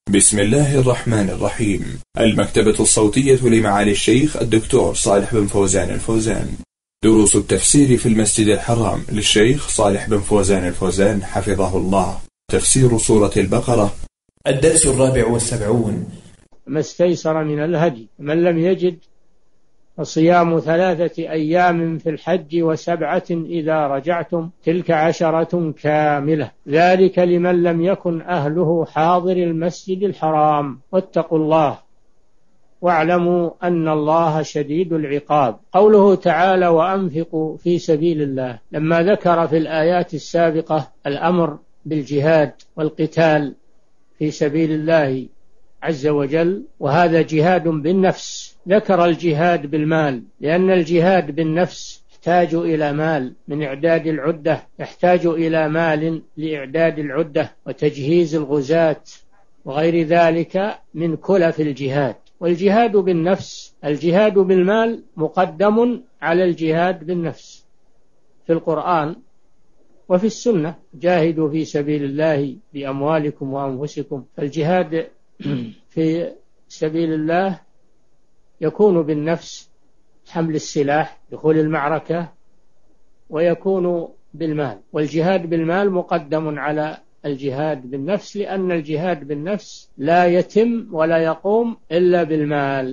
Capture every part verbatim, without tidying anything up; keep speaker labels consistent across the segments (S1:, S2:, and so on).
S1: بسم الله الرحمن الرحيم. المكتبة الصوتية لمعالي الشيخ الدكتور صالح بن فوزان الفوزان. دروس التفسير في المسجد الحرام للشيخ صالح بن فوزان الفوزان حفظه الله. تفسير سورة البقرة. الدرس الرابع والسبعون.
S2: ما استيسر من الهدي، من لم يجد فصيام ثلاثة أيام في الحج وسبعة إذا رجعتم تلك عشرة كاملة، ذلك لمن لم يكن أهله حاضر المسجد الحرام، واتقوا الله واعلموا أن الله شديد العقاب. قوله تعالى وأنفقوا في سبيل الله، لما ذكر في الآيات السابقة الأمر بالجهاد والقتال في سبيل الله عز وجل، وهذا جهاد بالنفس، ذكر الجهاد بالمال، لأن الجهاد بالنفس يحتاج إلى مال من إعداد العدة، يحتاج إلى مال لإعداد العدة وتجهيز الغزاة وغير ذلك من كلف الجهاد. والجهاد بالنفس، الجهاد بالمال مقدم على الجهاد بالنفس في القرآن وفي السنة، جاهدوا في سبيل الله بأموالكم وأنفسكم. فالجهاد في سبيل الله يكون بالنفس، حمل السلاح، دخول المعركة، ويكون بالمال. والجهاد بالمال مقدم على الجهاد بالنفس، لأن الجهاد بالنفس لا يتم ولا يقوم إلا بالمال،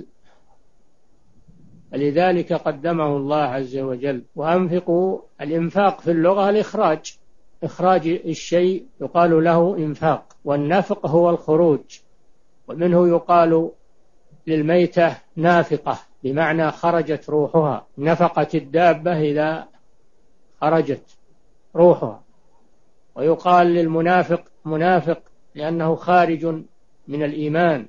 S2: لذلك قدمه الله عز وجل. وأنفقوا، الإنفاق في اللغة الإخراج، إخراج الشيء يقال له إنفاق، والنفق هو الخروج، ومنه يقال للميتة نافقة بمعنى خرجت روحها، نفقت الدابة إذا خرجت روحها. ويقال للمنافق منافق لأنه خارج من الإيمان.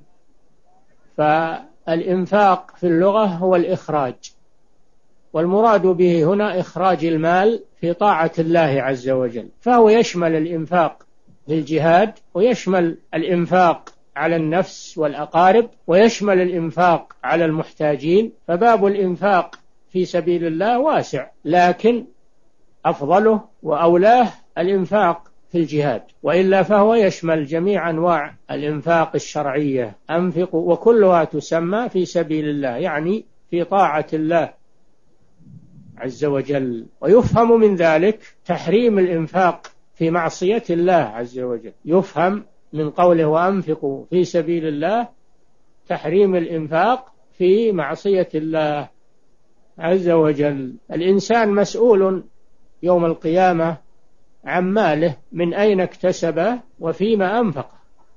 S2: فالإنفاق في اللغة هو الإخراج، والمراد به هنا إخراج المال في طاعة الله عز وجل، فهو يشمل الإنفاق للجهاد، ويشمل الإنفاق على النفس والأقارب، ويشمل الإنفاق على المحتاجين. فباب الإنفاق في سبيل الله واسع، لكن أفضله وأولاه الإنفاق في الجهاد، وإلا فهو يشمل جميع أنواع الإنفاق الشرعية. أنفقوا، وكلها تسمى في سبيل الله، يعني في طاعة الله عز وجل. ويفهم من ذلك تحريم الإنفاق في معصية الله عز وجل، يفهم من قوله وأنفقوا في سبيل الله تحريم الإنفاق في معصية الله عز وجل. الإنسان مسؤول يوم القيامة عن ماله، من أين اكتسبه وفيما أنفقه.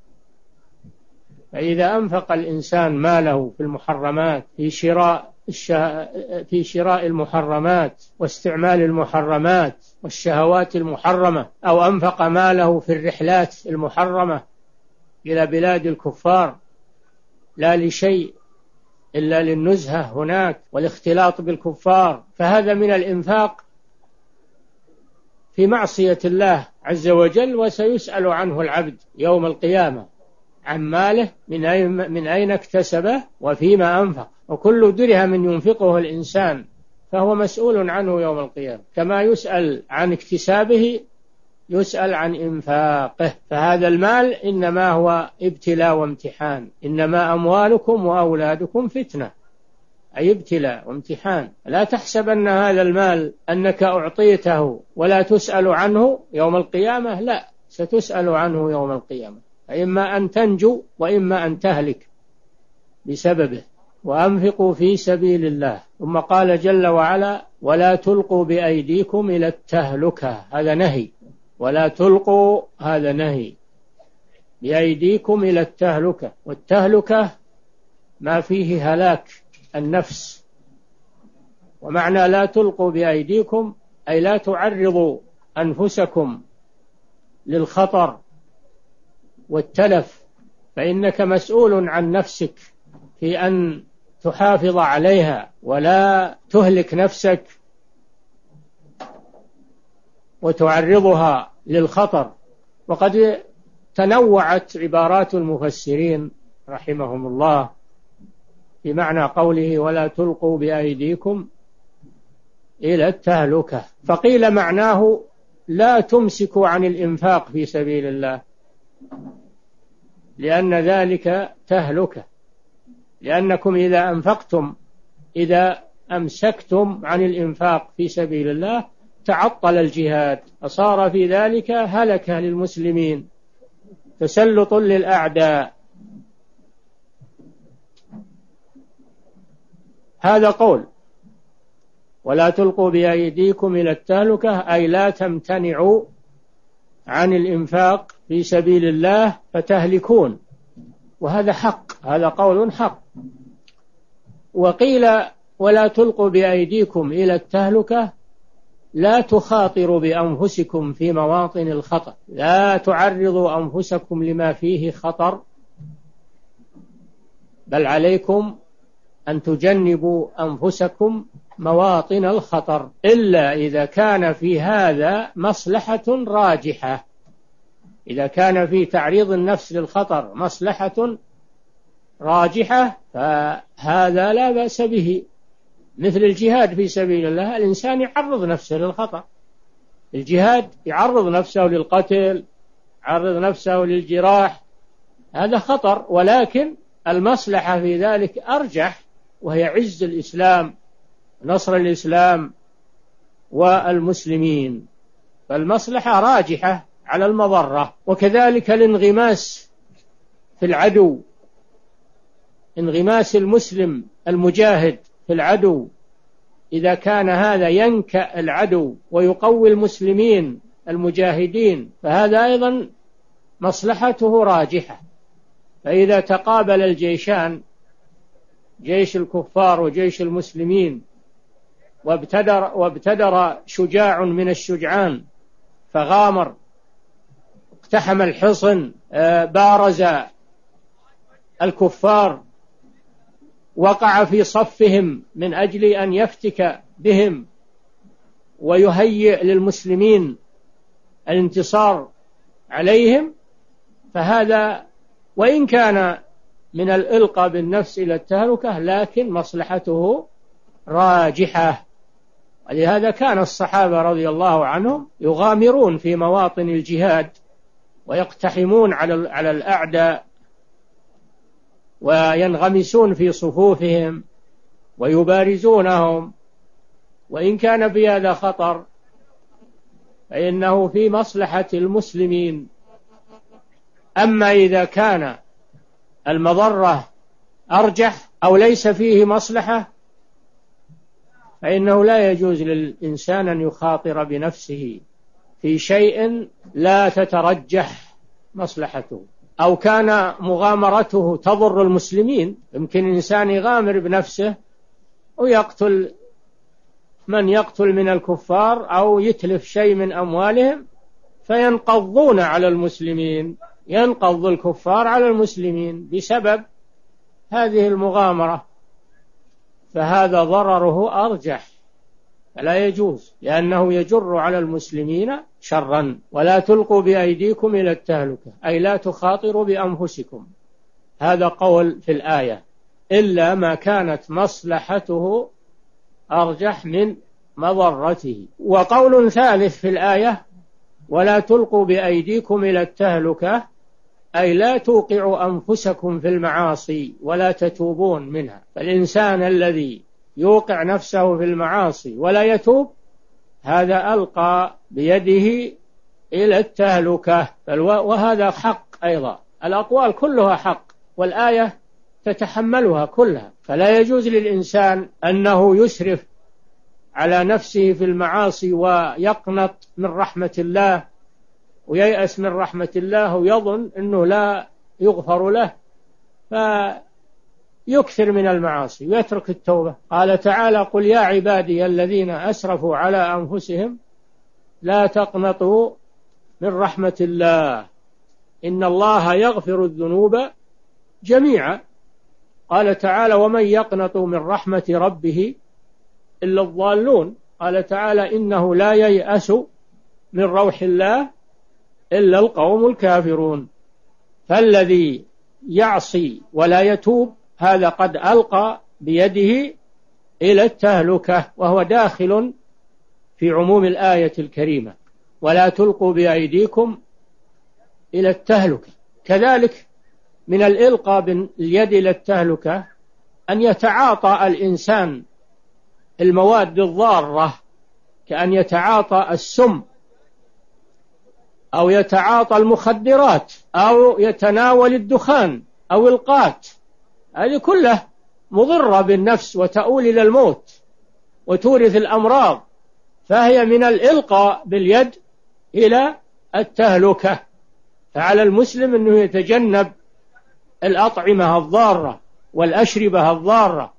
S2: فإذا أنفق الإنسان ماله في المحرمات، في شراء في شراء المحرمات واستعمال المحرمات والشهوات المحرمة، أو أنفق ماله في الرحلات المحرمة إلى بلاد الكفار لا لشيء إلا للنزهة هناك والاختلاط بالكفار، فهذا من الإنفاق في معصية الله عز وجل، وسيسأل عنه العبد يوم القيامة عن ماله من أين, من أين اكتسبه وفيما أنفق. وكل درهم ينفقه الإنسان فهو مسؤول عنه يوم القيامة، كما يسأل عن اكتسابه يسأل عن إنفاقه. فهذا المال إنما هو ابتلاء وامتحان، إنما أموالكم وأولادكم فتنة، أي ابتلاء وامتحان. لا تحسب أن هذا المال أنك أعطيته ولا تسأل عنه يوم القيامة، لا، ستسأل عنه يوم القيامة، إما أن تنجو وإما أن تهلك بسببه. وأنفقوا في سبيل الله. ثم قال جل وعلا ولا تلقوا بأيديكم إلى التهلكة، هذا نهي، ولا تلقوا، هذا نهي، بأيديكم إلى التهلكة. والتهلكة ما فيه هلاك النفس. ومعنى لا تلقوا بأيديكم أي لا تعرضوا أنفسكم للخطر والتلف، فإنك مسؤول عن نفسك في أن تحافظ عليها ولا تهلك نفسك وتعرضها للخطر. وقد تنوعت عبارات المفسرين رحمهم الله في معنى قوله ولا تلقوا بأيديكم إلى التهلكة. فقيل معناه لا تمسكوا عن الإنفاق في سبيل الله، لأن ذلك تهلكة، لأنكم إذا أنفقتم إذا أمسكتم عن الإنفاق في سبيل الله تعطل الجهاد، فصار في ذلك هلكة للمسلمين، تسلط للأعداء. هذا قول ولا تلقوا بأيديكم إلى التهلكة، أي لا تمتنعوا عن الإنفاق في سبيل الله فتهلكون، وهذا حق، هذا قول حق. وقيل ولا تلقوا بأيديكم إلى التهلكة لا تخاطروا بأنفسكم في مواطن الخطر، لا تعرضوا أنفسكم لما فيه خطر، بل عليكم أن تجنبوا أنفسكم مواطن الخطر إلا إذا كان في هذا مصلحة راجحة. إذا كان في تعريض النفس للخطر مصلحة راجحة فهذا لا بأس به، مثل الجهاد في سبيل الله، الإنسان يعرض نفسه للخطر، الجهاد يعرض نفسه للقتل، يعرض نفسه للجراح، هذا خطر، ولكن المصلحة في ذلك أرجح، وهي عز الإسلام، نصر الإسلام والمسلمين، فالمصلحة راجحة على المضرة. وكذلك الانغماس في العدو، انغماس المسلم المجاهد في العدو، إذا كان هذا ينكأ العدو ويقوي المسلمين المجاهدين فهذا أيضا مصلحته راجحة. فإذا تقابل الجيشان، جيش الكفار وجيش المسلمين، وابتدر, وابتدر شجاع من الشجعان فغامر، اقتحم الحصن، بارز الكفار، وقع في صفهم من أجل أن يفتك بهم ويهيئ للمسلمين الانتصار عليهم، فهذا وإن كان من الإلقاء بالنفس إلى التهلكة لكن مصلحته راجحة. ولهذا كان الصحابة رضي الله عنهم يغامرون في مواطن الجهاد ويقتحمون على على الأعداء وينغمسون في صفوفهم ويبارزونهم، وإن كان في هذا خطر فإنه في مصلحة المسلمين. أما إذا كان المضرة أرجح أو ليس فيه مصلحة فإنه لا يجوز للإنسان أن يخاطر بنفسه في شيء لا تترجح مصلحته، أو كان مغامرته تضر المسلمين. يمكن الإنسان يغامر بنفسه ويقتل من يقتل من الكفار أو يتلف شيء من أموالهم فينقضون على المسلمين، ينقض الكفار على المسلمين بسبب هذه المغامرة، فهذا ضرره أرجح، فلا يجوز، لأنه يجر على المسلمين شرا. ولا تلقوا بأيديكم إلى التهلكة، أي لا تخاطروا بأنفسكم، هذا قول في الآية، إلا ما كانت مصلحته أرجح من مضرته. وقول ثالث في الآية ولا تلقوا بأيديكم إلى التهلكة، أي لا توقعوا أنفسكم في المعاصي ولا تتوبون منها. فالإنسان الذي يوقع نفسه في المعاصي ولا يتوب هذا ألقى بيده إلى التهلكة، وهذا حق أيضا، الأقوال كلها حق والآية تتحملها كلها. فلا يجوز للإنسان أنه يسرف على نفسه في المعاصي ويقنط من رحمة الله وييأس من رحمة الله ويظن أنه لا يغفر له فيكثر من المعاصي ويترك التوبة. قال تعالى قل يا عبادي الذين أسرفوا على أنفسهم لا تقنطوا من رحمة الله إن الله يغفر الذنوب جميعا. قال تعالى ومن يقنط من رحمة ربه إلا الضالون. قال تعالى إنه لا ييأس من روح الله إلا القوم الكافرون. فالذي يعصي ولا يتوب هذا قد ألقى بيده إلى التهلكة، وهو داخل في عموم الآية الكريمة ولا تلقوا بأيديكم إلى التهلكة. كذلك من الإلقاء باليد إلى التهلكة أن يتعاطى الإنسان المواد الضارة، كأن يتعاطى السم أو يتعاطى المخدرات أو يتناول الدخان أو القات. هذه كلها مضرة بالنفس وتؤول إلى الموت وتورث الأمراض، فهي من الإلقاء باليد إلى التهلكة. فعلى المسلم أنه يتجنب الأطعمة الضارة والأشربة الضارة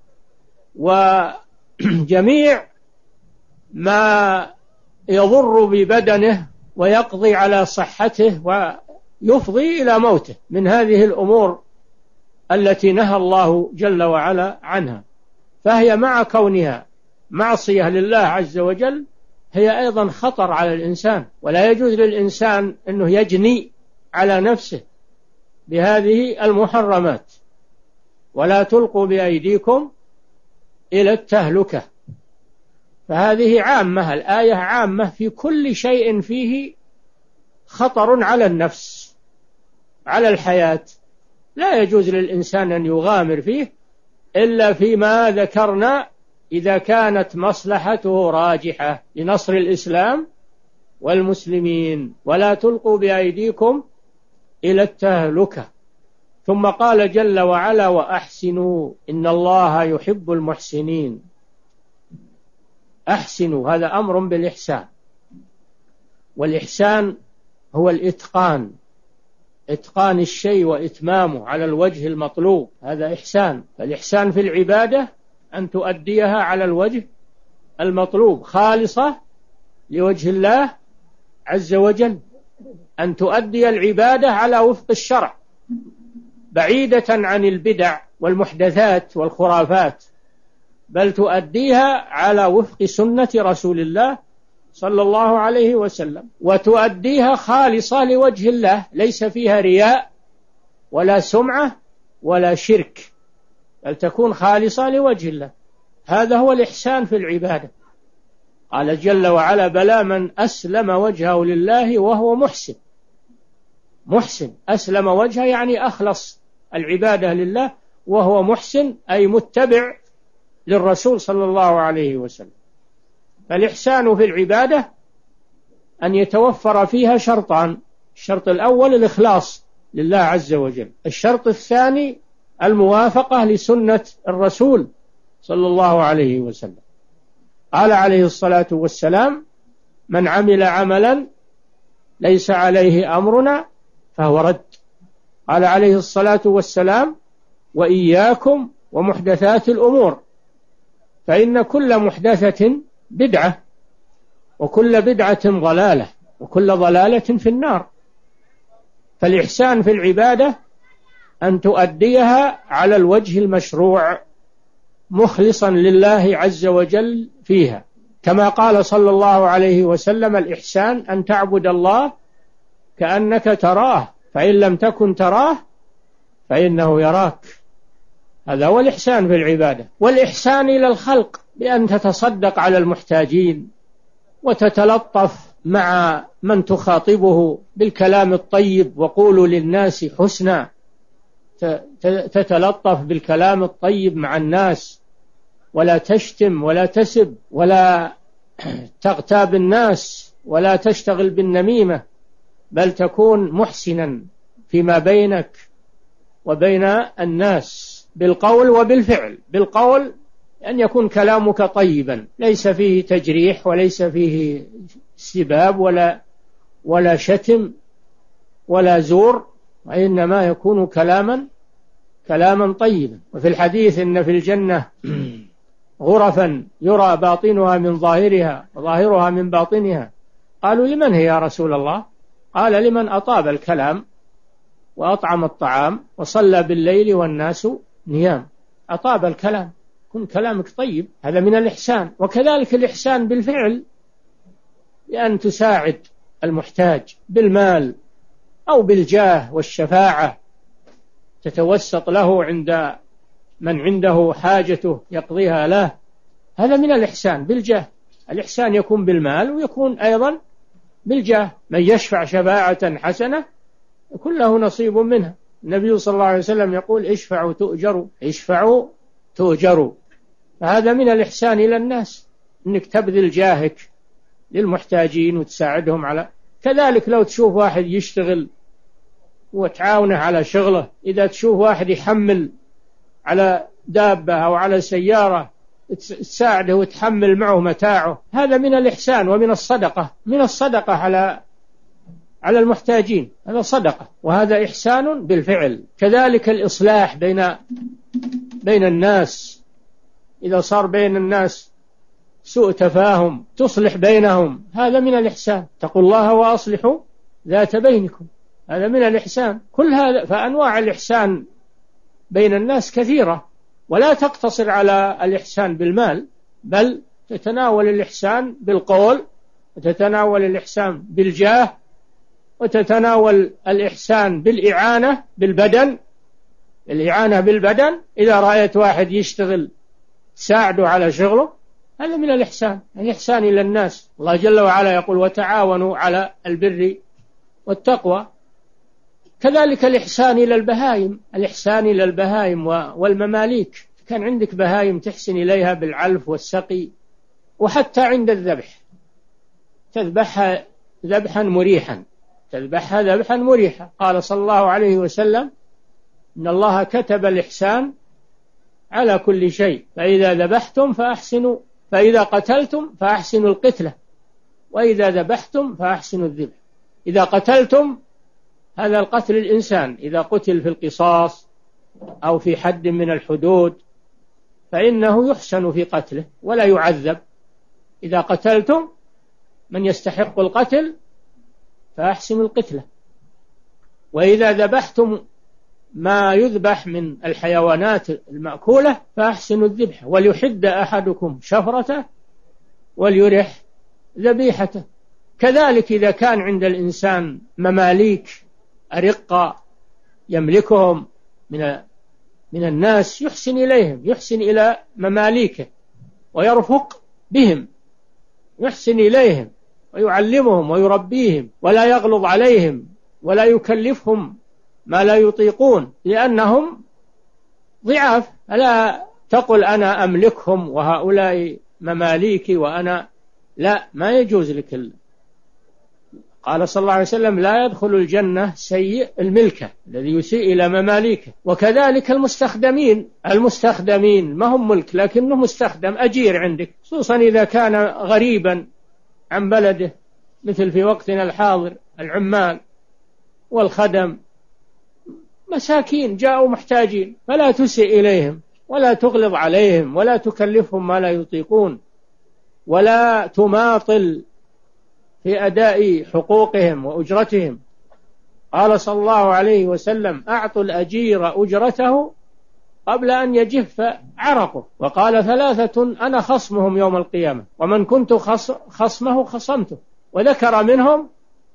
S2: وجميع ما يضر ببدنه ويقضي على صحته ويفضي إلى موته من هذه الأمور التي نهى الله جل وعلا عنها. فهي مع كونها معصية لله عز وجل هي أيضا خطر على الإنسان، ولا يجوز للإنسان أنه يجني على نفسه بهذه المحرمات. ولا تلقوا بأيديكم إلى التهلكة. فهذه عامة، الآية عامة في كل شيء فيه خطر على النفس على الحياة، لا يجوز للإنسان أن يغامر فيه إلا فيما ذكرنا إذا كانت مصلحته راجحة لنصر الإسلام والمسلمين. ولا تلقوا بأيديكم إلى التهلكة. ثم قال جل وعلا وأحسنوا إن الله يحب المحسنين. أحسنوا هذا أمر بالإحسان، والإحسان هو الإتقان، إتقان الشيء وإتمامه على الوجه المطلوب، هذا إحسان. فالإحسان في العبادة أن تؤديها على الوجه المطلوب خالصة لوجه الله عز وجل، أن تؤدي العبادة على وفق الشرع بعيدة عن البدع والمحدثات والخرافات، بل تؤديها على وفق سنة رسول الله صلى الله عليه وسلم، وتؤديها خالصة لوجه الله ليس فيها رياء ولا سمعة ولا شرك، بل تكون خالصة لوجه الله. هذا هو الإحسان في العبادة. قال جل وعلا بلى من أسلم وجهه لله وهو محسن. محسن أسلم وجهه يعني أخلص العبادة لله وهو محسن أي متبع للرسول صلى الله عليه وسلم. فالإحسان في العبادة أن يتوفر فيها شرطان: الشرط الأول الإخلاص لله عز وجل، الشرط الثاني الموافقة لسنة الرسول صلى الله عليه وسلم. قال عليه الصلاة والسلام من عمل عملا ليس عليه أمرنا فهو رد. قال عليه الصلاة والسلام وإياكم ومحدثات الأمور فإن كل محدثة بدعة وكل بدعة ضلالة وكل ضلالة في النار. فالإحسان في العبادة أن تؤديها على الوجه المشروع مخلصا لله عز وجل فيها، كما قال صلى الله عليه وسلم الإحسان أن تعبد الله كأنك تراه فإن لم تكن تراه فإنه يراك. هذا هو الإحسان في العبادة. والإحسان إلى الخلق بأن تتصدق على المحتاجين وتتلطف مع من تخاطبه بالكلام الطيب، وقولوا للناس حسنا، تتلطف بالكلام الطيب مع الناس ولا تشتم ولا تسب ولا تغتاب الناس ولا تشتغل بالنميمة، بل تكون محسنا فيما بينك وبين الناس بالقول وبالفعل. بالقول أن يكون كلامك طيبا ليس فيه تجريح وليس فيه سباب ولا ولا شتم ولا زور، وإنما يكون كلاما كلاما طيبا. وفي الحديث إن في الجنة غرفا يرى باطنها من ظاهرها وظاهرها من باطنها. قالوا لمن هي يا رسول الله؟ قال لمن أطاب الكلام وأطعم الطعام وصلى بالليل والناس نيام. أطاب الكلام، كن كلامك طيب، هذا من الإحسان. وكذلك الإحسان بالفعل، بأن تساعد المحتاج بالمال أو بالجاه والشفاعة، تتوسط له عند من عنده حاجته يقضيها له، هذا من الإحسان بالجاه. الإحسان يكون بالمال ويكون أيضا بالجاه. من يشفع شفاعة حسنة يكون له نصيب منها. النبي صلى الله عليه وسلم يقول اشفعوا تؤجروا، اشفعوا تؤجروا. فهذا من الإحسان إلى الناس، أنك تبذل جاهك للمحتاجين وتساعدهم على. كذلك لو تشوف واحد يشتغل وتعاونه على شغله، إذا تشوف واحد يحمل على دابة أو على سيارة تساعده وتحمل معه متاعه، هذا من الإحسان ومن الصدقة، من الصدقة على على المحتاجين، هذا صدقة وهذا إحسان بالفعل. كذلك الإصلاح بين بين الناس، إذا صار بين الناس سوء تفاهم تصلح بينهم، هذا من الإحسان. اتقوا الله وأصلحوا ذات بينكم، هذا من الإحسان. كل هذا، فأنواع الإحسان بين الناس كثيرة، ولا تقتصر على الإحسان بالمال، بل تتناول الإحسان بالقول، وتتناول الإحسان بالجاه، وتتناول الإحسان بالإعانة بالبدن، الإعانة بالبدن. إذا رأيت واحد يشتغل تساعده على شغله، هذا من الإحسان، الإحسان إلى الناس. الله جل وعلا يقول وتعاونوا على البر والتقوى. كذلك الإحسان إلى البهائم، الإحسان إلى البهائم والمماليك. كان عندك بهائم تحسن إليها بالعلف والسقي، وحتى عند الذبح تذبحها ذبحا مريحا، تذبحها ذبحا مريحا. قال صلى الله عليه وسلم إن الله كتب الإحسان على كل شيء، فإذا ذبحتم فأحسنوا، فإذا قتلتم فأحسنوا القتلة، وإذا ذبحتم فأحسنوا الذبح. إذا قتلتم، هذا القتل الإنسان إذا قتل في القصاص أو في حد من الحدود فإنه يحسن في قتله ولا يعذب. إذا قتلتم من يستحق القتل فأحسنوا القتلة. وإذا ذبحتم ما يذبح من الحيوانات المأكولة فأحسنوا الذبح، وليحد أحدكم شفرته وليرح ذبيحته. كذلك إذا كان عند الإنسان مماليك أرقة يملكهم من من الناس، يحسن إليهم، يحسن إلى مماليكه ويرفق بهم، يحسن إليهم ويعلمهم ويربيهم، ولا يغلظ عليهم ولا يكلفهم ما لا يطيقون، لأنهم ضعاف. ألا تقل أنا أملكهم وهؤلاء مماليكي وأنا لا، ما يجوز لك. قال صلى الله عليه وسلم لا يدخل الجنة سيء الملكة الذي يسيء إلى مماليكه. وكذلك المستخدمين، المستخدمين ما هم ملك لكنه مستخدم أجير عندك، خصوصا إذا كان غريبا عن بلده، مثل في وقتنا الحاضر العمال والخدم مساكين جاءوا محتاجين، فلا تسيء إليهم ولا تغلظ عليهم ولا تكلفهم ما لا يطيقون، ولا تماطل في أداء حقوقهم وأجرتهم. قال صلى الله عليه وسلم أعطوا الأجير أجرته قبل أن يجف عرقه، وقال ثلاثة أنا خصمهم يوم القيامة ومن كنت خصمه خصمته. وذكر منهم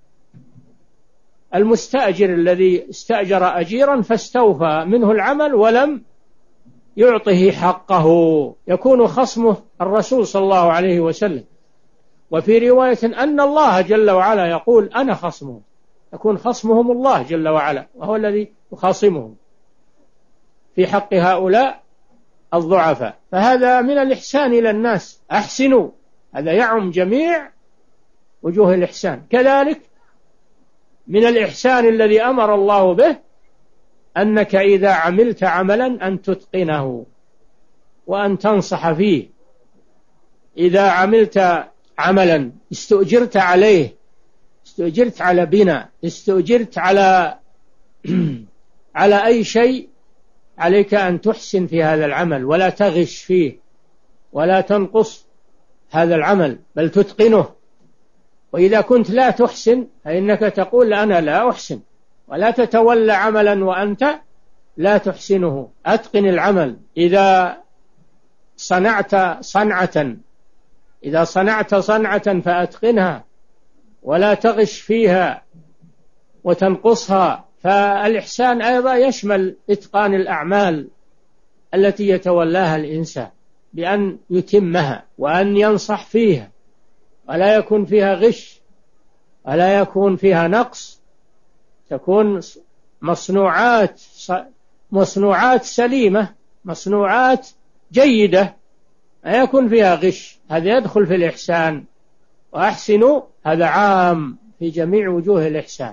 S2: المستأجر الذي استأجر أجيرا فاستوفى منه العمل ولم يعطه حقه، يكون خصمه الرسول صلى الله عليه وسلم. وفي رواية أن الله جل وعلا يقول أنا خصمهم، يكون خصمهم الله جل وعلا، وهو الذي يخاصمهم في حق هؤلاء الضعفاء. فهذا من الإحسان إلى الناس، أحسنوا، هذا يعم جميع وجوه الإحسان. كذلك من الإحسان الذي أمر الله به أنك إذا عملت عملا أن تتقنه وأن تنصح فيه. إذا عملت عملا استؤجرت عليه، استؤجرت على بناء، استؤجرت على على أي شيء، عليك أن تحسن في هذا العمل ولا تغش فيه ولا تنقص هذا العمل بل تتقنه. وإذا كنت لا تحسن فإنك تقول أنا لا أحسن، ولا تتولى عملا وأنت لا تحسنه. أتقن العمل. إذا صنعت صنعة إذا صنعت صنعة فأتقنها ولا تغش فيها وتنقصها. فالإحسان أيضا يشمل إتقان الأعمال التي يتولاها الإنسان بأن يتمها وأن ينصح فيها، ولا يكون فيها غش ولا يكون فيها نقص، تكون مصنوعات مصنوعات سليمة، مصنوعات جيدة لا يكون فيها غش، هذا يدخل في الإحسان. وأحسنوا هذا عام في جميع وجوه الإحسان،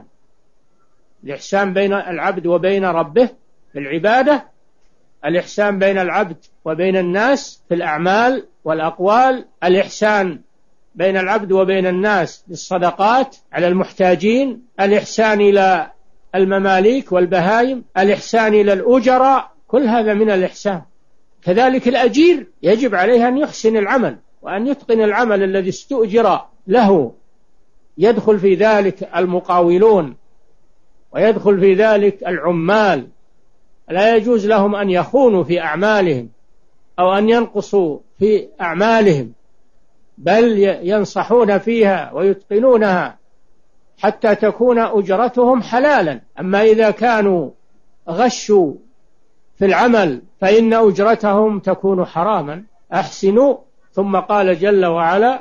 S2: الإحسان بين العبد وبين ربه في العبادة، الإحسان بين العبد وبين الناس في الأعمال والأقوال، الإحسان بين العبد وبين الناس بالصدقات على المحتاجين، الإحسان إلى المماليك والبهائم، الإحسان إلى الأجراء، كل هذا من الإحسان. كذلك الأجير يجب عليه أن يحسن العمل وأن يتقن العمل الذي استؤجر له، يدخل في ذلك المقاولون ويدخل في ذلك العمال، لا يجوز لهم أن يخونوا في أعمالهم أو أن ينقصوا في أعمالهم، بل ينصحون فيها ويتقنونها حتى تكون أجرتهم حلالا. أما إذا كانوا غشوا في العمل فإن أجرتهم تكون حراما. أحسنوا. ثم قال جل وعلا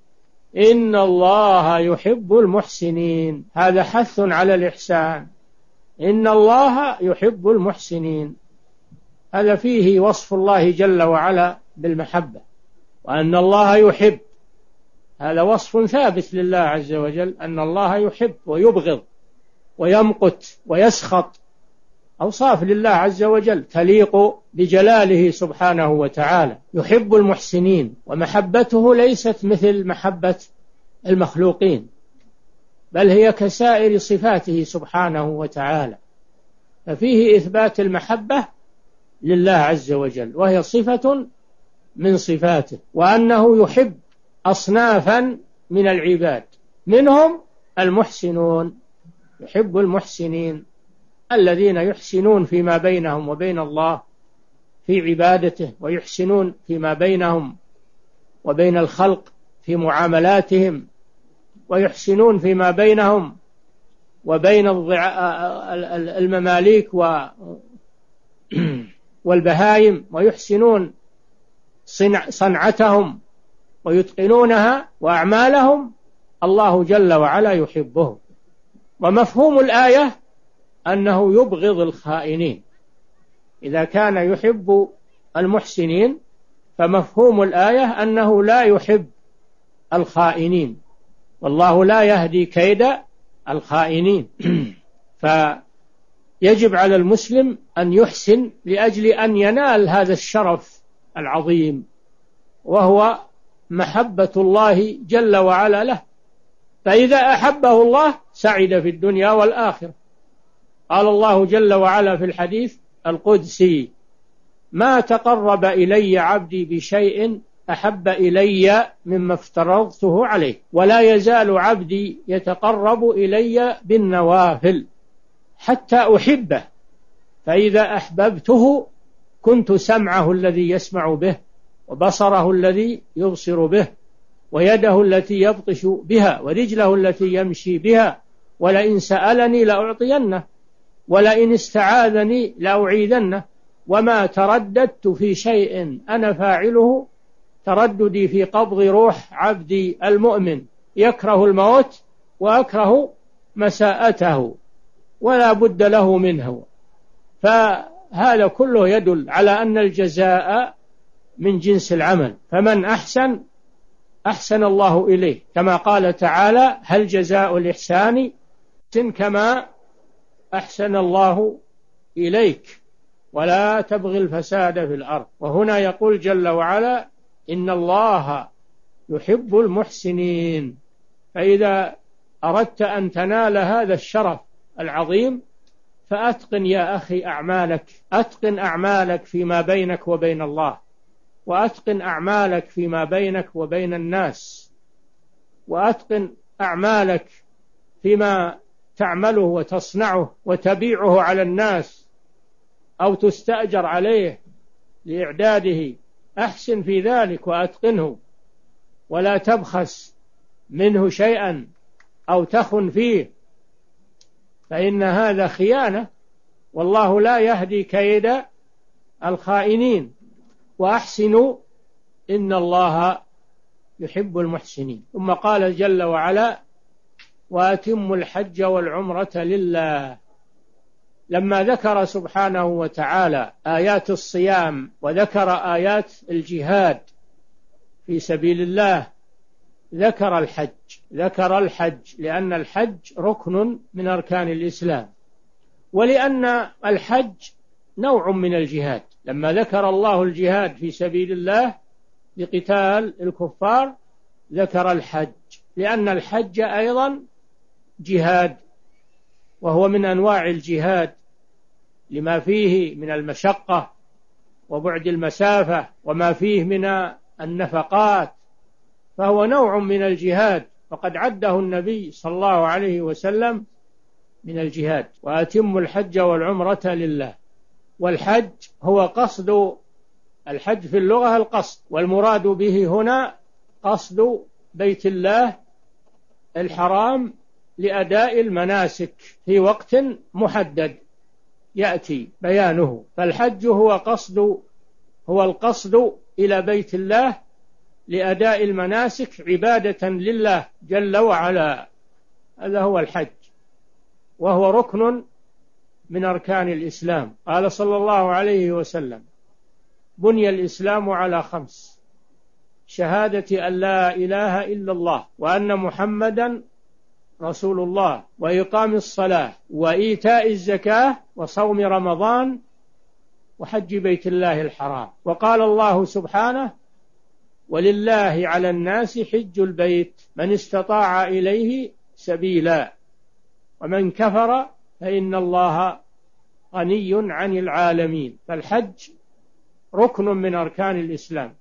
S2: إن الله يحب المحسنين، هذا حث على الإحسان، إن الله يحب المحسنين، هذا فيه وصف الله جل وعلا بالمحبة، وأن الله يحب، هذا وصف ثابت لله عز وجل، أن الله يحب ويبغض ويمقت ويسخط، أوصاف لله عز وجل تليق بجلاله سبحانه وتعالى. يحب المحسنين، ومحبته ليست مثل محبة المخلوقين، بل هي كسائر صفاته سبحانه وتعالى، ففيه إثبات المحبة لله عز وجل وهي صفة من صفاته، وأنه يحب أصنافا من العباد، منهم المحسنون، يحب المحسنين الذين يحسنون فيما بينهم وبين الله في عبادته، ويحسنون فيما بينهم وبين الخلق في معاملاتهم، ويحسنون فيما بينهم وبين المماليك والبهائم، ويحسنون صنعتهم ويتقنونها وأعمالهم، الله جل وعلا يحبهم. ومفهوم الآية أنه يبغض الخائنين، إذا كان يحب المحسنين فمفهوم الآية أنه لا يحب الخائنين، والله لا يهدي كيد الخائنين. فيجب على المسلم أن يحسن لأجل أن ينال هذا الشرف العظيم، وهو محبة الله جل وعلا له، فإذا أحبه الله سعد في الدنيا والآخرة. قال الله جل وعلا في الحديث القدسي ما تقرب إلي عبدي بشيء أحب إلي مما افترضته عليه، ولا يزال عبدي يتقرب إلي بالنوافل حتى أحبه، فإذا أحببته كنت سمعه الذي يسمع به، وبصره الذي يبصر به، ويده التي يبطش بها، ورجله التي يمشي بها، ولئن سألني لأعطينه، ولئن استعاذني لأعيذنه، وما ترددت في شيء أنا فاعله ترددي في قبض روح عبدي المؤمن، يكره الموت وأكره مساءته ولا بد له منه. فهذا كله يدل على أن الجزاء من جنس العمل، فمن أحسن أحسن الله إليه، كما قال تعالى هل جزاء الإحسان كما أحسن الله إليك ولا تبغي الفساد في الأرض. وهنا يقول جل وعلا إن الله يحب المحسنين. فإذا أردت أن تنال هذا الشرف العظيم فأتقن يا أخي أعمالك، أتقن أعمالك فيما بينك وبين الله، وأتقن أعمالك فيما بينك وبين الناس، وأتقن أعمالك فيما تعمله وتصنعه وتبيعه على الناس أو تستأجر عليه لإعداده، أحسن في ذلك وأتقنه، ولا تبخس منه شيئا أو تخن فيه، فإن هذا خيانة، والله لا يهدي كيد الخائنين. وأحسنوا إن الله يحب المحسنين. ثم قال جل وعلا وأتموا الحج والعمرة لله. لما ذكر سبحانه وتعالى آيات الصيام وذكر آيات الجهاد في سبيل الله ذكر الحج ذكر الحج لأن الحج ركن من أركان الإسلام، ولأن الحج نوع من الجهاد. لما ذكر الله الجهاد في سبيل الله لقتال الكفار ذكر الحج، لأن الحج أيضا جهاد، وهو من أنواع الجهاد لما فيه من المشقة وبعد المسافة وما فيه من النفقات، فهو نوع من الجهاد، فقد عده النبي صلى الله عليه وسلم من الجهاد. وأتم الحج والعمرة لله. والحج هو قصد الحج في اللغة القصد، والمراد به هنا قصد بيت الله الحرام لأداء المناسك في وقت محدد يأتي بيانه. فالحج هو قصد هو القصد إلى بيت الله لأداء المناسك عبادة لله جل وعلا، هذا هو الحج، وهو ركن من أركان الإسلام. قال صلى الله عليه وسلم: بني الإسلام على خمس: شهادة أن لا إله إلا الله وأن محمدا رسول الله، وإقام الصلاة، وإيتاء الزكاة، وصوم رمضان، وحج بيت الله الحرام. وقال الله سبحانه: ولله على الناس حج البيت من استطاع إليه سبيلا ومن كفر فإن الله غني عن العالمين. فالحج ركن من أركان الإسلام،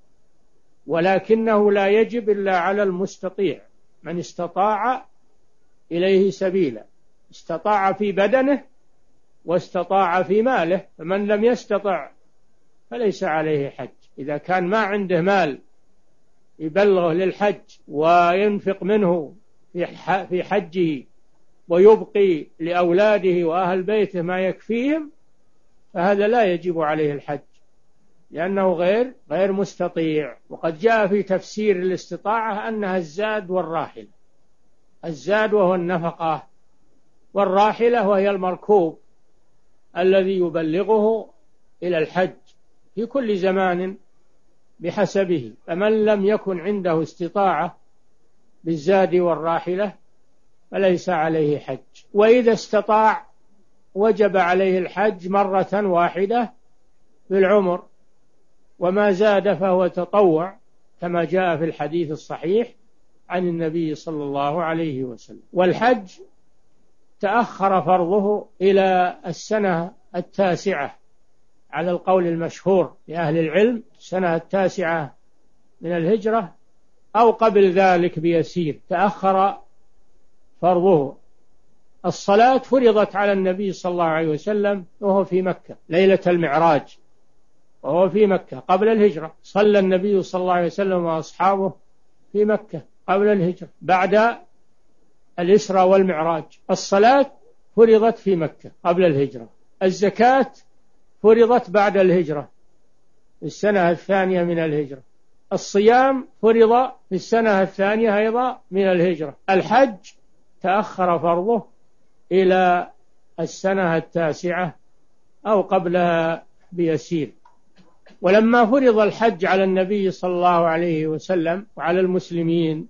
S2: ولكنه لا يجب إلا على المستطيع، من استطاع إليه سبيلا، استطاع في بدنه واستطاع في ماله. فمن لم يستطع فليس عليه حج. إذا كان ما عنده مال يبلغه للحج وينفق منه في حجه ويبقي لأولاده وأهل بيته ما يكفيهم، فهذا لا يجب عليه الحج، لأنه غير غير مستطيع. وقد جاء في تفسير الاستطاعة أنها الزاد والراحلة. الزاد وهو النفقة، والراحلة وهي المركوب الذي يبلغه إلى الحج في كل زمان بحسبه. فمن لم يكن عنده استطاعة بالزاد والراحلة فليس عليه حج. وإذا استطاع وجب عليه الحج مرة واحدة في العمر، وما زاد فهو تطوع كما جاء في الحديث الصحيح عن النبي صلى الله عليه وسلم. والحج تأخر فرضه إلى السنة التاسعة على القول المشهور لأهل العلم، السنة التاسعة من الهجرة أو قبل ذلك بيسير تأخر فرضه. الصلاة فرضت على النبي صلى الله عليه وسلم وهو في مكة ليلة المعراج، وهو في مكة قبل الهجرة. صلى النبي صلى الله عليه وسلم وأصحابه في مكة قبل الهجرة بعد الإسراء والمعراج. الصلاة فرضت في مكة قبل الهجرة. الزكاة فرضت بعد الهجرة في السنة الثانية من الهجرة. الصيام فرض في السنة الثانية أيضا من الهجرة. الحج تأخر فرضه إلى السنة التاسعة أو قبلها بيسير. ولما فرض الحج على النبي صلى الله عليه وسلم وعلى المسلمين،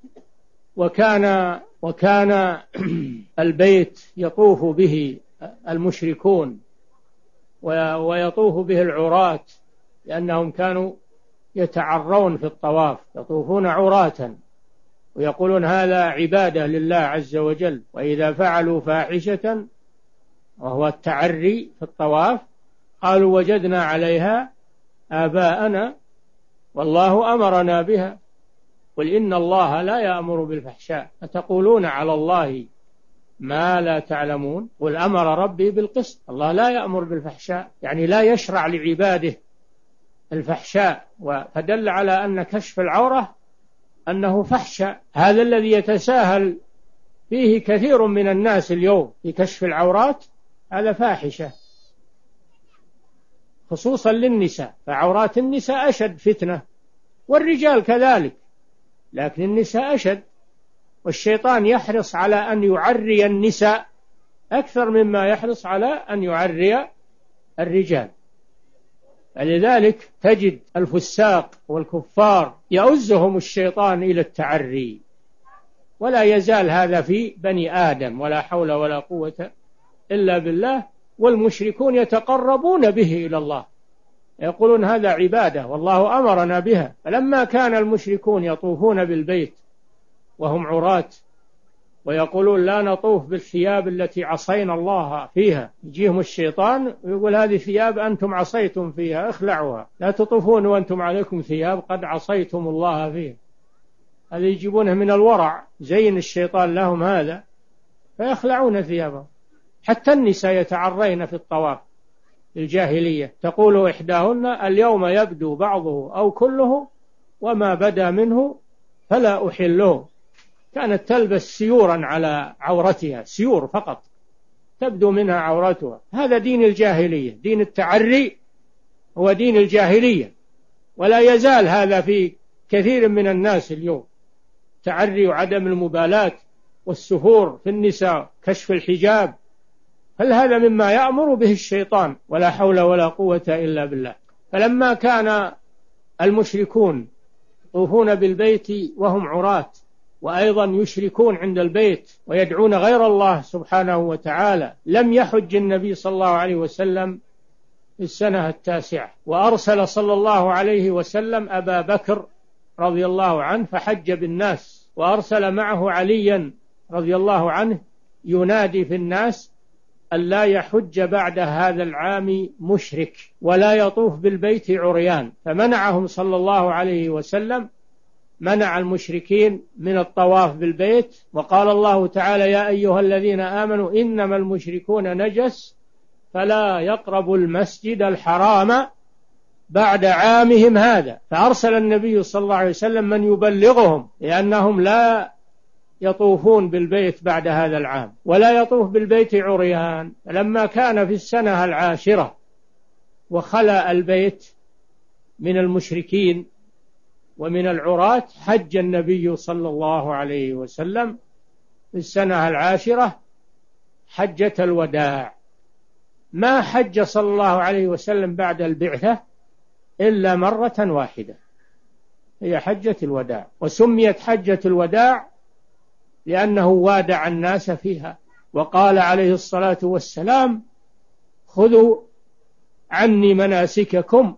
S2: وكان وكان البيت يطوف به المشركون ويطوف به العراة، لأنهم كانوا يتعرون في الطواف، يطوفون عراة ويقولون هذا عبادة لله عز وجل. وإذا فعلوا فاحشة وهو التعري في الطواف قالوا وجدنا عليها آباءنا والله أمرنا بها، قل إن الله لا يأمر بالفحشاء أتقولون على الله ما لا تعلمون، قل أمر ربي بالقسط. الله لا يأمر بالفحشاء، يعني لا يشرع لعباده الفحشاء، فدل على أن كشف العورة أنه فحشاء. هذا الذي يتساهل فيه كثير من الناس اليوم في كشف العورات، هذا فاحشة خصوصا للنساء، فعورات النساء أشد فتنة، والرجال كذلك، لكن النساء أشد. والشيطان يحرص على أن يعري النساء أكثر مما يحرص على أن يعري الرجال. لذلك تجد الفساق والكفار يؤزهم الشيطان إلى التعري، ولا يزال هذا في بني آدم، ولا حول ولا قوة إلا بالله. والمشركون يتقربون به إلى الله، يقولون هذا عبادة والله أمرنا بها. فلما كان المشركون يطوفون بالبيت وهم عراة ويقولون لا نطوف بالثياب التي عصينا الله فيها، يجيهم الشيطان ويقول هذه ثياب أنتم عصيتم فيها، اخلعوها، لا تطوفون وأنتم عليكم ثياب قد عصيتم الله فيها. هذا يجيبونه من الورع، زين الشيطان لهم هذا، فيخلعون ثيابهم. حتى النساء يتعرين في الطواف الجاهلية، تقول إحداهن اليوم يبدو بعضه أو كله وما بدا منه فلا أحله. كانت تلبس سيورا على عورتها، سيور فقط تبدو منها عورتها. هذا دين الجاهلية، دين التعري هو دين الجاهلية، ولا يزال هذا في كثير من الناس اليوم، تعري وعدم المبالاة والسفور في النساء، كشف الحجاب. هل هذا مما يأمر به الشيطان؟ ولا حول ولا قوة إلا بالله. فلما كان المشركون يطوفون بالبيت وهم عراة، وأيضا يشركون عند البيت ويدعون غير الله سبحانه وتعالى، لم يحج النبي صلى الله عليه وسلم في السنة التاسعة، وأرسل صلى الله عليه وسلم أبا بكر رضي الله عنه فحج بالناس، وأرسل معه عليا رضي الله عنه ينادي في الناس أن لا يحج بعد هذا العام مشرك ولا يطوف بالبيت عريان. فمنعهم صلى الله عليه وسلم، منع المشركين من الطواف بالبيت. وقال الله تعالى يا أيها الذين آمنوا إنما المشركون نجس فلا يقربوا المسجد الحرام بعد عامهم هذا. فأرسل النبي صلى الله عليه وسلم من يبلغهم، لأنهم لا يطوفون بالبيت بعد هذا العام، ولا يطوف بالبيت عريان. فلما كان في السنة العاشرة وخلى البيت من المشركين ومن العراة، حج النبي صلى الله عليه وسلم في السنة العاشرة حجة الوداع. ما حج صلى الله عليه وسلم بعد البعثة إلا مرة واحدة، هي حجة الوداع، وسميت حجة الوداع لأنه وادع الناس فيها، وقال عليه الصلاة والسلام خذوا عني مناسككم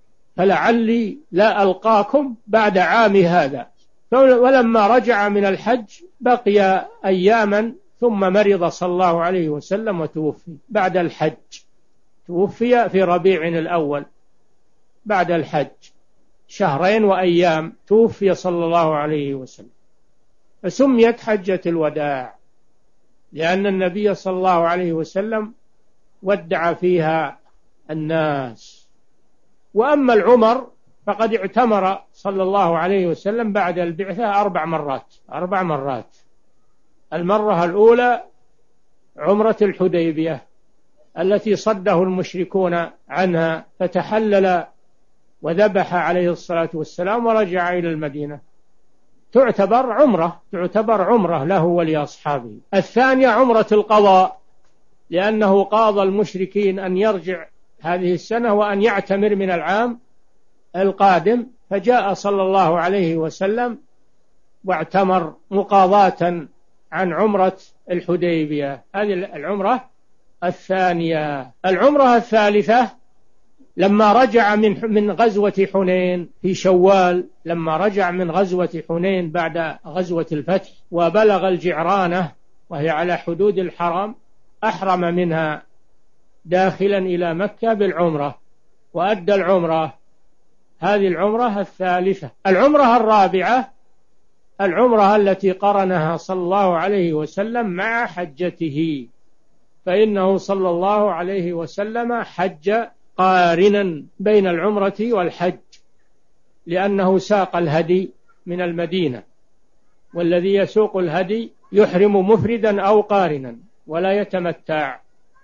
S2: فلعلي لا ألقاكم بعد عامي هذا. ولما رجع من الحج بقي أياما ثم مرض صلى الله عليه وسلم وتوفي بعد الحج، توفي في ربيع الأول بعد الحج شهرين وأيام توفي صلى الله عليه وسلم. فسميت حجة الوداع لأن النبي صلى الله عليه وسلم ودع فيها الناس. وأما العمر فقد اعتمر صلى الله عليه وسلم بعد البعثة أربع مرات أربع مرات المرة الأولى عمرة الحديبية التي صده المشركون عنها، فتحلل وذبح عليه الصلاة والسلام ورجع إلى المدينة، تعتبر عمرة تعتبر عمرة له ولأصحابه. الثانية عمرة القضاء، لأنه قاضى المشركين أن يرجع هذه السنة وأن يعتمر من العام القادم، فجاء صلى الله عليه وسلم واعتمر مقاضاة عن عمرة الحديبية. هذه العمرة الثانية. العمرة الثالثة لما رجع من من غزوة حنين في شوال، لما رجع من غزوة حنين بعد غزوة الفتح وبلغ الجعرانة وهي على حدود الحرم، أحرم منها داخلا إلى مكة بالعمرة وأدى العمرة. هذه العمرة الثالثة. العمرة الرابعة العمرة التي قرنها صلى الله عليه وسلم مع حجته، فإنه صلى الله عليه وسلم حج قارنا بين العمرة والحج، لأنه ساق الهدي من المدينة، والذي يسوق الهدي يحرم مفردا أو قارنا ولا يتمتع.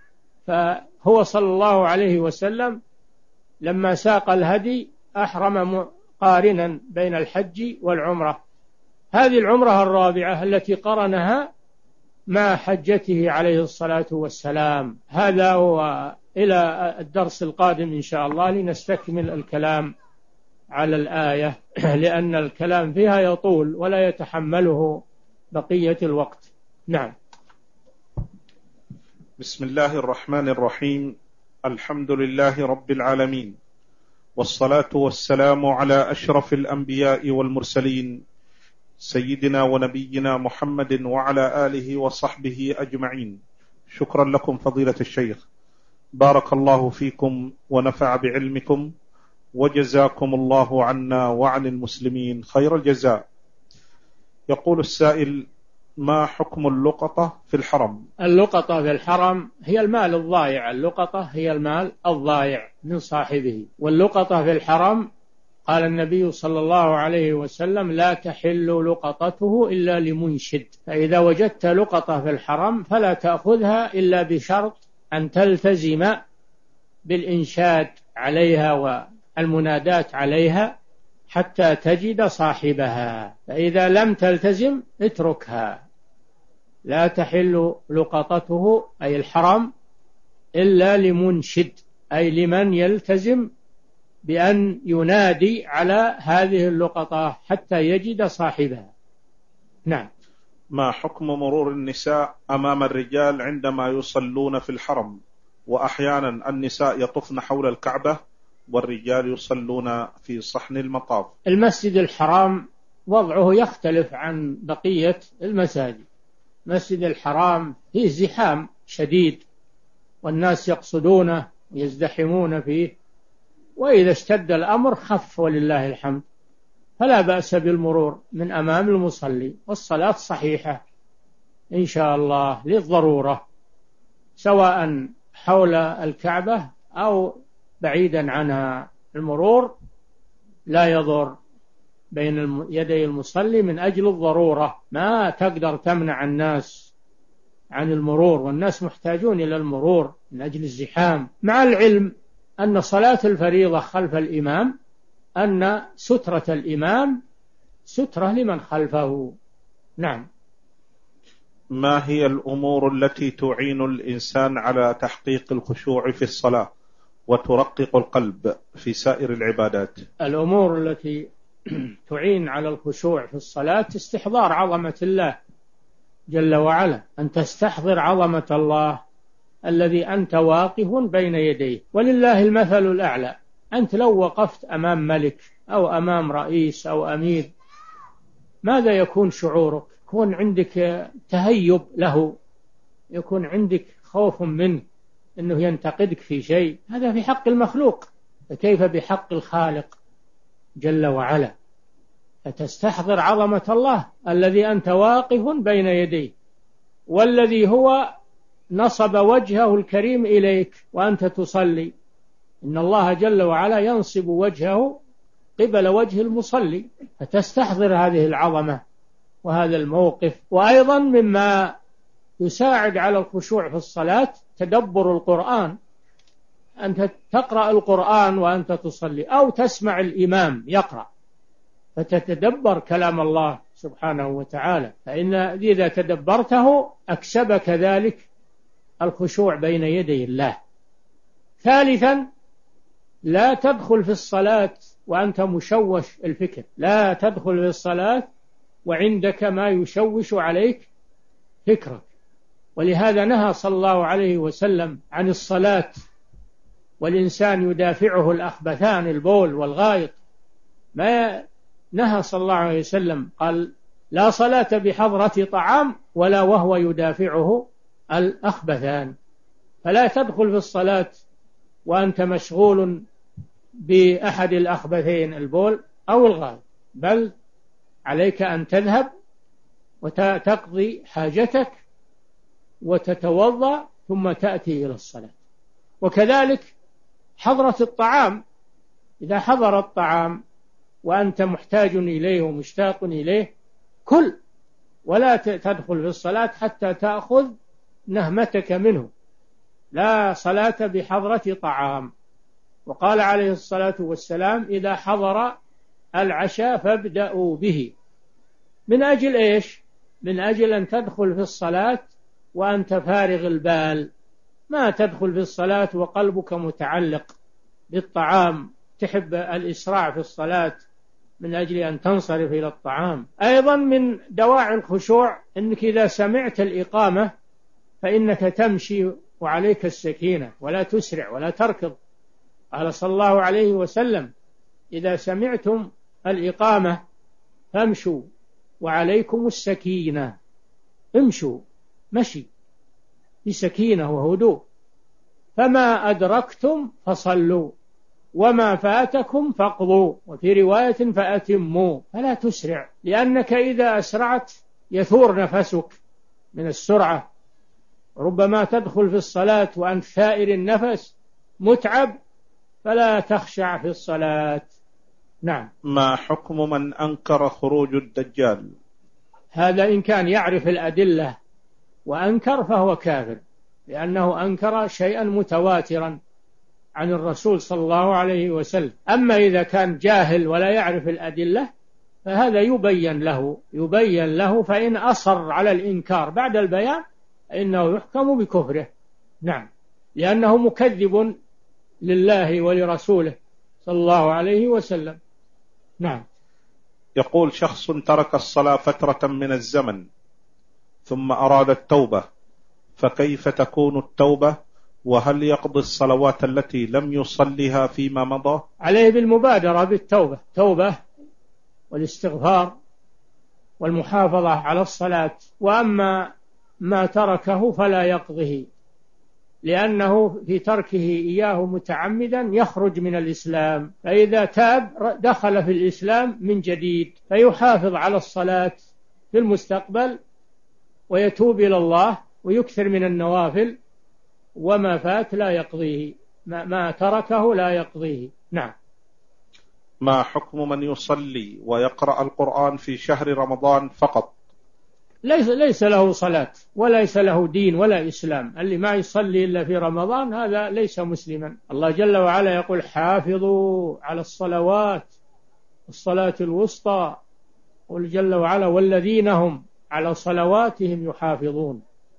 S2: فهو صلى الله عليه وسلم لما ساق الهدي أحرم قارنا بين الحج والعمرة. هذه العمرة الرابعة التي قرنها مع حجته عليه الصلاة والسلام. هذا هو، إلى الدرس القادم إن شاء الله لنستكمل الكلام على الآية لأن الكلام فيها يطول ولا يتحمله بقية الوقت. نعم.
S3: بسم الله الرحمن الرحيم. الحمد لله رب العالمين، والصلاة والسلام على أشرف الأنبياء والمرسلين سيدنا ونبينا محمد وعلى آله وصحبه أجمعين. شكرا لكم فضيلة الشيخ، بارك الله فيكم ونفع بعلمكم، وجزاكم الله عنا وعن المسلمين خير الجزاء. يقول السائل: ما حكم اللقطة في الحرم؟
S2: اللقطة في الحرم هي المال الضائع، اللقطة هي المال الضائع من صاحبه. واللقطة في الحرم قال النبي صلى الله عليه وسلم: لا تحل لقطته إلا لمنشد. فإذا وجدت لقطة في الحرم فلا تأخذها إلا بشرط أن تلتزم بالإنشاد عليها والمنادات عليها حتى تجد صاحبها، فإذا لم تلتزم اتركها. لا تحل لقطته أي الحرم إلا لمنشد، أي لمن يلتزم بأن ينادي على هذه اللقطة حتى يجد صاحبها. نعم.
S3: ما حكم مرور النساء أمام الرجال عندما يصلون في الحرم؟ وأحيانا النساء يطفن حول الكعبة والرجال يصلون في صحن المطاف.
S2: المسجد الحرام وضعه يختلف عن بقية المساجد. مسجد الحرام فيه زحام شديد والناس يقصدونه ويزدحمون فيه، وإذا اشتد الأمر خف ولله الحمد، فلا بأس بالمرور من أمام المصلي، والصلاة صحيحة إن شاء الله للضرورة، سواء حول الكعبة أو بعيدا عنها. المرور لا يضر بين يدي المصلي من أجل الضرورة، ما تقدر تمنع الناس عن المرور، والناس محتاجون إلى المرور من أجل الزحام، مع العلم أن صلاة الفريضة خلف الإمام أن سترة الإمام سترة لمن خلفه. نعم.
S3: ما هي الأمور التي تعين الإنسان على تحقيق الخشوع في الصلاة وترقق القلب في سائر العبادات؟
S2: الأمور التي تعين على الخشوع في الصلاة استحضار عظمة الله جل وعلا، أن تستحضر عظمة الله الذي أنت واقف بين يديه، ولله المثل الأعلى. أنت لو وقفت أمام ملك أو أمام رئيس أو أمير ماذا يكون شعورك؟ يكون عندك تهيب له، يكون عندك خوف منه أنه ينتقدك في شيء، هذا في حق المخلوق، فكيف بحق الخالق جل وعلا؟ فتستحضر عظمة الله الذي أنت واقف بين يديه، والذي هو نصب وجهه الكريم إليك وأنت تصلي. إن الله جل وعلا ينصب وجهه قبل وجه المصلي، فتستحضر هذه العظمة وهذا الموقف. وأيضا مما يساعد على الخشوع في الصلاة تدبر القرآن، أنت تقرأ القرآن وأنت تصلي أو تسمع الإمام يقرأ فتتدبر كلام الله سبحانه وتعالى، فإن إذا تدبرته أكسبك ذلك الخشوع بين يدي الله. ثالثا، لا تدخل في الصلاة وأنت مشوش الفكر، لا تدخل في الصلاة وعندك ما يشوش عليك فكرك، ولهذا نهى صلى الله عليه وسلم عن الصلاة والإنسان يدافعه الأخبثان البول والغائط. ما نهى صلى الله عليه وسلم قال: لا صلاة بحضرة طعام ولا وهو يدافعه الأخبثان. فلا تدخل في الصلاة وأنت مشغول بأحد الأخبثين البول أو الغائط، بل عليك أن تذهب وتقضي حاجتك وتتوضأ ثم تأتي إلى الصلاة. وكذلك حضرة الطعام، إذا حضر الطعام وأنت محتاج إليه ومشتاق إليه كل، ولا تدخل في الصلاة حتى تأخذ نهمتك منه. لا صلاة بحضرة طعام. وقال عليه الصلاة والسلام: إذا حضر العشاء فابدأوا به. من أجل إيش؟ من أجل أن تدخل في الصلاة وأنت فارغ البال، ما تدخل في الصلاة وقلبك متعلق بالطعام، تحب الإسراع في الصلاة من أجل أن تنصرف إلى الطعام. أيضا من دواعي الخشوع أنك إذا سمعت الإقامة فإنك تمشي وعليك السكينة ولا تسرع ولا تركض. قال صلى الله عليه وسلم: إذا سمعتم الإقامة فامشوا وعليكم السكينة. امشوا مشي بسكينة وهدوء، فما أدركتم فصلوا وما فاتكم فاقضوا، وفي رواية فأتموا، فلا تسرع، لأنك إذا أسرعت يثور نفسك من السرعة، ربما تدخل في الصلاة وأنت ثائر النفس متعب، فلا تخشع في الصلاة. نعم.
S3: ما حكم من أنكر خروج الدجال؟
S2: هذا إن كان يعرف الأدلة وأنكر فهو كافر، لأنه أنكر شيئا متواترا عن الرسول صلى الله عليه وسلم. أما إذا كان جاهل ولا يعرف الأدلة فهذا يبين له يبين له فإن أصر على الإنكار بعد البيان إنه يحكم بكفره. نعم، لأنه مكذب لله ولرسوله صلى الله عليه وسلم. نعم.
S3: يقول: شخص ترك الصلاة فترة من الزمن ثم أراد التوبة، فكيف تكون التوبة؟ وهل يقضي الصلوات التي لم يصلها فيما مضى؟
S2: عليه بالمبادرة بالتوبة، توبة والاستغفار والمحافظة على الصلاة. وأما ما تركه فلا يقضه، لأنه في تركه إياه متعمدا يخرج من الإسلام، فإذا تاب دخل في الإسلام من جديد، فيحافظ على الصلاة في المستقبل ويتوب إلى الله ويكثر من النوافل، وما فات لا يقضيه، ما, ما تركه لا يقضيه. نعم.
S3: ما حكم من يصلي ويقرأ القرآن في شهر رمضان فقط؟
S2: ليس, ليس له صلاة وليس له دين ولا إسلام. اللي ما يصلي إلا في رمضان هذا ليس مسلما. الله جل وعلا يقول: حافظوا على الصلوات الصلاة الوسطى، قل جل وعلا: والذين هم على صلواتهم يحافظون.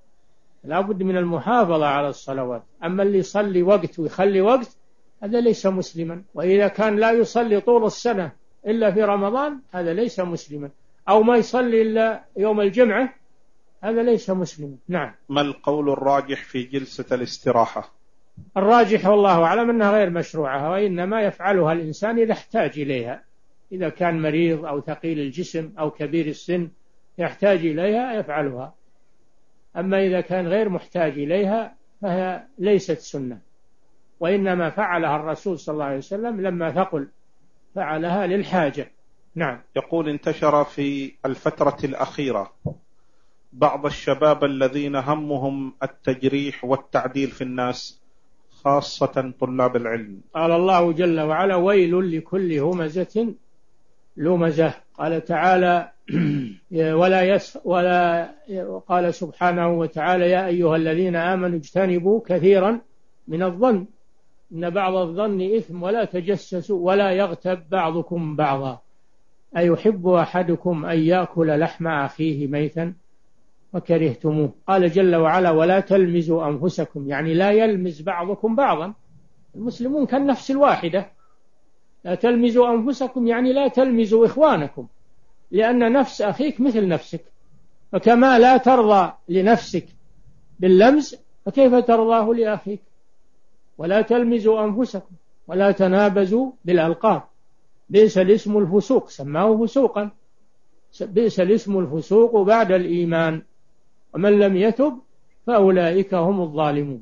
S2: لا بد من المحافظة على الصلوات. أما اللي يصلي وقت ويخلي وقت هذا ليس مسلما. وإذا كان لا يصلي طول السنة إلا في رمضان هذا ليس مسلما، أو ما يصلي إلا يوم الجمعة هذا ليس مسلما. نعم.
S3: ما القول الراجح في جلسة الاستراحة؟
S2: الراجح والله أعلم أنها غير مشروعة، وإنما يفعلها الإنسان إذا احتاج إليها، إذا كان مريض أو ثقيل الجسم أو كبير السن يحتاج إليها يفعلها. أما إذا كان غير محتاج إليها فهي ليست سنة، وإنما فعلها الرسول صلى الله عليه وسلم لما ثقل، فعلها للحاجة. نعم.
S3: يقول: انتشر في الفترة الأخيرة بعض الشباب الذين همهم التجريح والتعديل في الناس، خاصة طلاب العلم.
S2: قال الله جل وعلا: ويل لكل همزة لمزة. قال تعالى: ولا يس ولا قال سبحانه وتعالى: يا أيها الذين آمنوا اجتنبوا كثيرا من الظن إن بعض الظن إثم ولا تجسسوا ولا يغتب بعضكم بعضا أيحب أحدكم أن يأكل لحم أخيه ميتا وكرهتموه. قال جل وعلا: ولا تلمزوا أنفسكم، يعني لا يلمز بعضكم بعضا، المسلمون كالنفس الواحدة. لا تلمزوا أنفسكم يعني لا تلمزوا إخوانكم، لأن نفس أخيك مثل نفسك، فكما لا ترضى لنفسك باللمز فكيف ترضاه لأخيك. ولا تلمزوا أنفسكم ولا تنابزوا بالألقاب، بئس الاسم الفسوق، سماه فسوقا، بئس الاسم الفسوق بعد الإيمان، ومن لم يتب فأولئك هم الظالمون.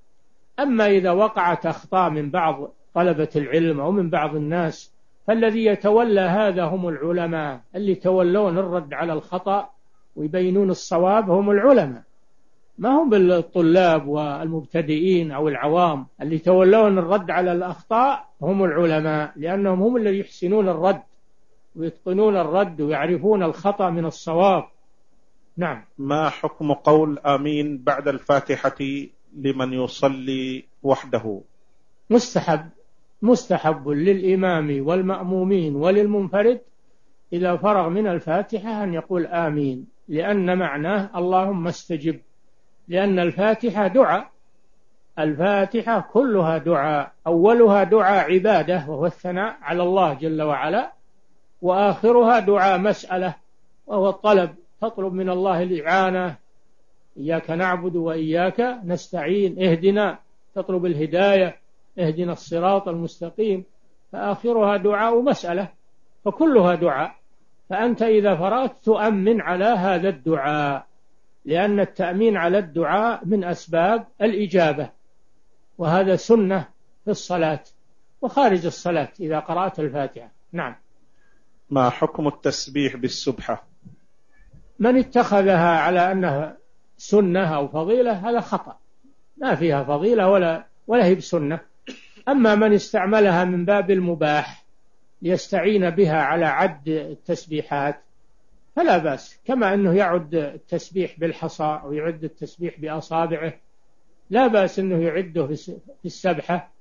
S2: أما إذا وقعت أخطاء من بعض طلبة العلم أو من بعض الناس فالذي يتولى هذا هم العلماء، اللي يتولون الرد على الخطأ ويبينون الصواب هم العلماء، ما هم بالطلاب والمبتدئين أو العوام. اللي يتولون الرد على الأخطاء هم العلماء، لأنهم هم اللي يحسنون الرد ويتقنون الرد ويعرفون الخطأ من الصواب. نعم.
S3: ما حكم قول آمين بعد الفاتحة لمن يصلي وحده؟
S2: مستحب مستحب للإمام والمأمومين وللمنفرد إذا فرغ من الفاتحة أن يقول آمين، لأن معناه اللهم استجب لأن الفاتحة دعاء، الفاتحة كلها دعاء، أولها دعاء عبادة وهو الثناء على الله جل وعلا، وآخرها دعاء مسألة وهو الطلب، تطلب من الله الإعانة، إياك نعبد وإياك نستعين، اهدنا، تطلب الهداية، اهدنا الصراط المستقيم، فآخرها دعاء مسألة، فكلها دعاء. فأنت إذا فرغت تؤمن على هذا الدعاء، لأن التأمين على الدعاء من أسباب الإجابة، وهذا سنة في الصلاة وخارج الصلاة إذا قرأت الفاتحة. نعم.
S3: ما حكم التسبيح بالسبحة؟
S2: من اتخذها على أنها سنة أو فضيلة هذا خطأ، ما فيها فضيلة ولا ولا هي بسنة. أما من استعملها من باب المباح ليستعين بها على عد التسبيحات فلا بأس، كما أنه يعد التسبيح بالحصى أو يعد التسبيح بأصابعه، لا بأس أنه يعده في السبحة،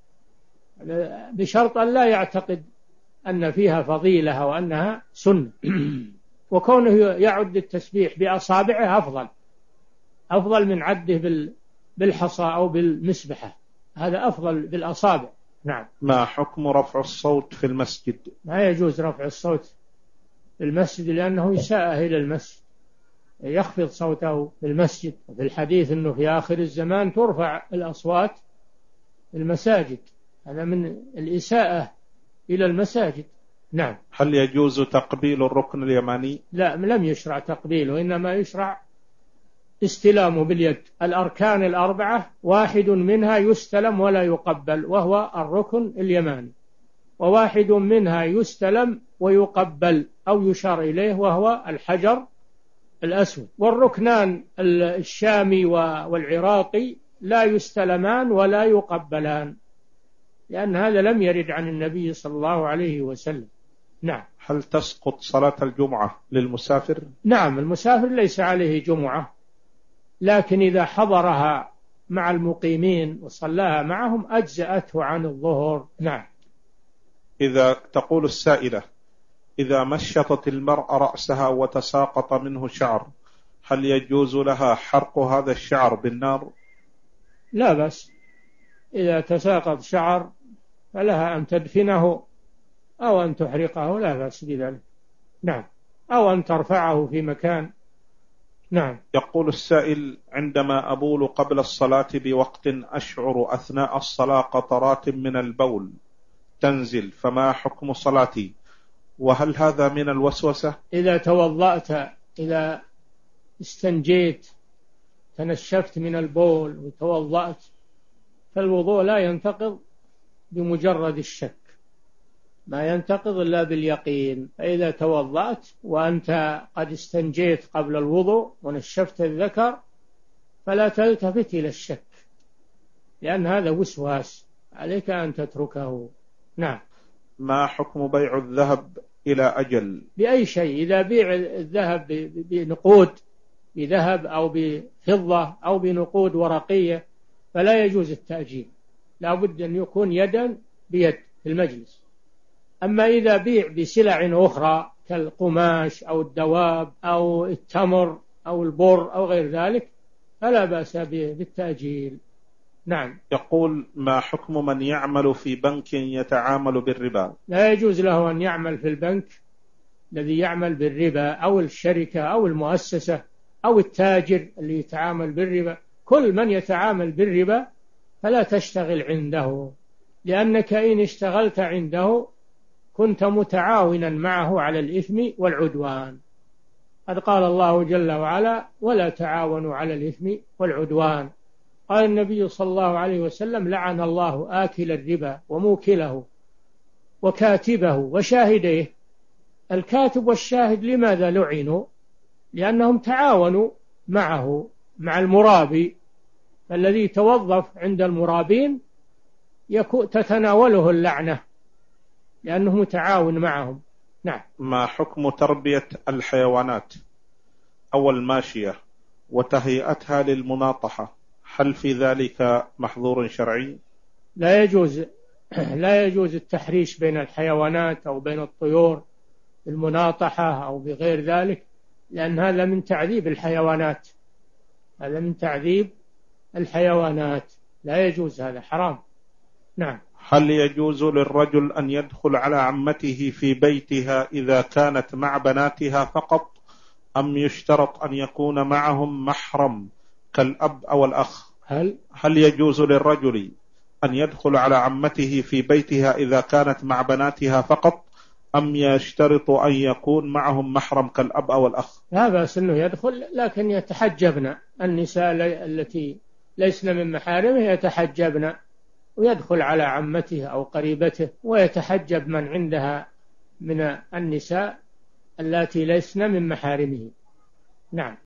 S2: بشرط أن لا يعتقد أن فيها فضيلة أو أنها سنة. وكونه يعد التسبيح بأصابعه أفضل أفضل من عده بالحصى أو بالمسبحة، هذا أفضل بالأصابع. نعم.
S3: ما حكم رفع الصوت في المسجد؟
S2: لا يجوز رفع الصوت في المسجد لأنه إساءة إلى المسجد، يخفض صوته في المسجد. وفي الحديث أنه في آخر الزمان ترفع الأصوات في المساجد، هذا من الإساءة إلى المساجد. نعم.
S3: هل يجوز تقبيل الركن اليماني؟
S2: لا، لم يشرع تقبيله، وإنما يشرع استلامه باليد. الأركان الأربعة واحد منها يستلم ولا يقبل وهو الركن اليماني، وواحد منها يستلم ويقبل أو يشار إليه وهو الحجر الأسود. والركنان الشامي والعراقي لا يستلمان ولا يقبلان، لأن هذا لم يرد عن النبي صلى الله عليه وسلم. نعم.
S3: هل تسقط صلاة الجمعة للمسافر؟
S2: نعم، المسافر ليس عليه جمعة، لكن إذا حضرها مع المقيمين وصلاها معهم أجزأته عن الظهر. نعم.
S3: إذا تقول السائلة: إذا مشطت المرأة رأسها وتساقط منه شعر، هل يجوز لها حرق هذا الشعر بالنار؟
S2: لا بأس، إذا تساقط شعر فلها أن تدفنه أو أن تحرقه، لا بأس بذلك. نعم. أو أن ترفعه في مكان. نعم.
S3: يقول السائل: عندما أبول قبل الصلاة بوقت أشعر أثناء الصلاة قطرات من البول تنزل، فما حكم صلاتي؟ وهل هذا من الوسوسة؟
S2: إذا توضأت، إذا استنجيت تنشفت من البول وتوضأت، فالوضوء لا ينتقض بمجرد الشك، ما ينتقض إلا باليقين. فإذا توضأت وأنت قد استنجيت قبل الوضوء ونشفت الذكر فلا تلتفت إلى الشك، لأن هذا وسواس، عليك أن تتركه. نعم.
S3: ما حكم بيع الذهب إلى أجل؟
S2: بأي شيء، إذا بيع الذهب بنقود، بذهب أو بفضة أو بنقود ورقية، فلا يجوز التأجيل، لا بد أن يكون يدا بيد في المجلس. أما إذا بيع بسلع أخرى كالقماش أو الدواب أو التمر أو البر أو غير ذلك فلا بأس بالتأجيل. نعم.
S3: يقول: ما حكم من يعمل في بنك يتعامل بالربا؟
S2: لا يجوز له أن يعمل في البنك الذي يعمل بالربا، أو الشركة أو المؤسسة أو التاجر اللي يتعامل بالربا. كل من يتعامل بالربا فلا تشتغل عنده، لأنك إن اشتغلت عنده كنت متعاونا معه على الإثم والعدوان. قد قال الله جل وعلا: ولا تعاونوا على الإثم والعدوان. قال النبي صلى الله عليه وسلم: لعن الله آكل الربا وموكله وكاتبه وشاهديه. الكاتب والشاهد لماذا لعنوا؟ لأنهم تعاونوا معه مع المرابي، فالذي توظف عند المرابين تتناوله اللعنة لأنه متعاون معهم. نعم.
S3: ما حكم تربية الحيوانات أو الماشية وتهيئتها للمناطحة؟ هل في ذلك محظور شرعي؟
S2: لا يجوز لا يجوز التحريش بين الحيوانات أو بين الطيور بالمناطحة أو بغير ذلك، لأن هذا من تعذيب الحيوانات، هذا من تعذيب الحيوانات، لا يجوز، هذا حرام. نعم.
S3: هل يجوز للرجل أن يدخل على عمته في بيتها إذا كانت مع بناتها فقط، أم يشترط أن يكون معهم محرم كالأب أو الأخ؟
S2: هل
S3: هل يجوز للرجل أن يدخل على عمته في بيتها إذا كانت مع بناتها فقط، أم يشترط أن يكون معهم محرم كالأب أو الأخ؟
S2: لا بأس أنه يدخل، لكن يتحجبن، النساء التي ليسن من محارمه يتحجبن، ويدخل على عمته أو قريبته، ويتحجب من عندها من النساء التي ليسن من محارمه. نعم.